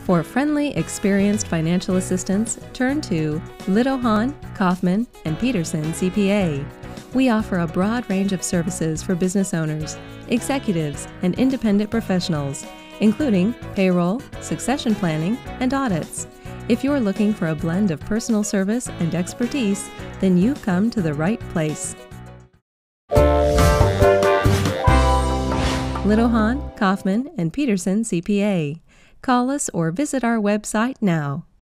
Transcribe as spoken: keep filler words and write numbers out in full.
For friendly, experienced financial assistance, turn to Liittjohann, Kauffman, and Pederson C P A. We offer a broad range of services for business owners, executives, and independent professionals, including payroll, succession planning, and audits. If you're looking for a blend of personal service and expertise, then you've come to the right place. Liittjohann, Kauffman, and Pederson C P A. Call us or visit our website now.